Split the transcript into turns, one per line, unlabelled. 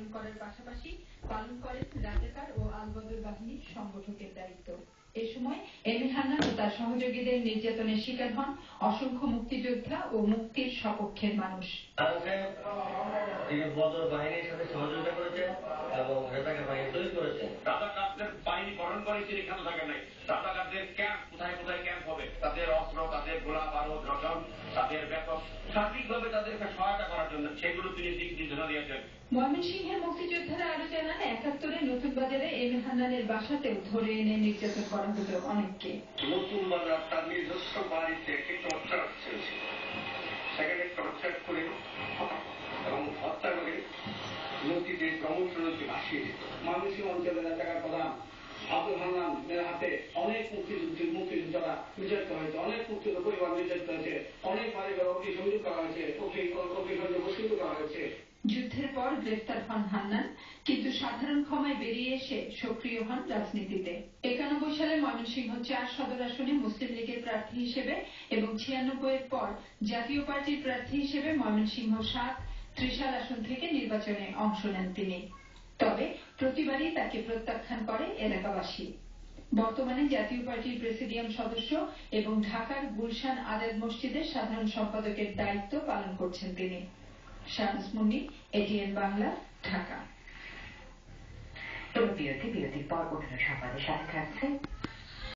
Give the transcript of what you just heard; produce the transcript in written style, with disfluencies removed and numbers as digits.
পালন করার পাশাপাশি পালন করেন রাজাকার ও আল-বদর বাহিনীর সংগঠকের দায়িত্ব। এ সময় এম এ হান্নান ও তার সহযোগীদের নির্যাতনের শিকার হন অসংখ্য মুক্তিযোদ্ধা ও মুক্তির সপক্ষের মানুষ।
তিনি বদর বাহিনীর সাথে সহযোগিতা করেছেন এবং রাজাকার বাহিনী তৈরি করেছেন।
রাজাকারদের বাহিনী গঠন করে তিনি ক্ষমতা থাকেন নাই। রাজাকারদের ক্যাম্প কোথায় কোথায় ক্যাম্প হবে, তাদের অস্ত্র, তাদের গোলা বারুদ, রসদ, তাদের বেতন সঠিকভাবে তাদেরকে সহায়তা করার জন্য সেগুলো তিনি দিক নির্দেশনা দিয়েছেন।
ময়মনসিংহের মুক্তিযোদ্ধারা আরো জানান, ৭১-এ নতুন বাজারে এম এ হান্নানের বাসাতেও ধরে এনে নির্যাতন করা হতো অনেককে।
নতুন বাজার তার নিজস্ব বাড়িতে একটি টর্চার চলছিল, সেখানে টর্চার করে এবং হত্যা করে নদীতে ক্রমশ নদী ভাসিয়ে দিত।
ময়মনসিংহ অঞ্চলের এলাকার প্রধান আব্দুল হান্নানের হাতে অনেক মুক্তিযোদ্ধারা নির্যাতিত হয়েছে, অনেক মুক্তিযোদ্ধা পরিবার নির্যাতিত হয়েছে, অনেক বাড়িঘর অগ্নিসংযোগ করা হয়েছে, অগ্নিসংযোগ বসিত করা হয়েছে।
যুদ্ধের পর গ্রেফতার হন হান্নান, কিন্তু সাধারণ ক্ষমায় বেরিয়ে এসে সক্রিয় হন রাজনীতিতে। ৯১ সালে ময়মনসিংহ ৪ সদর আসনে মুসলিম লীগের প্রার্থী হিসেবে এবং ৯৬-এর পর জাতীয় পার্টির প্রার্থী হিসেবে ময়মনসিংহ ৭, ত্রিশাল আসন থেকে নির্বাচনে অংশ নেন তিনি। তবে প্রতিবারই তাকে প্রত্যাখ্যান করে এলাকাবাসী। বর্তমানে জাতীয় পার্টির প্রেসিডিয়াম সদস্য এবং ঢাকার গুলশান আজাদ মসজিদের সাধারণ সম্পাদকের দায়িত্ব পালন করছেন তিনি। শাহনাজ মুন্নি, এটিএন বাংলা, ঢাকা।
বিরতির পর অন্য সংবাদের সাথে থাকছে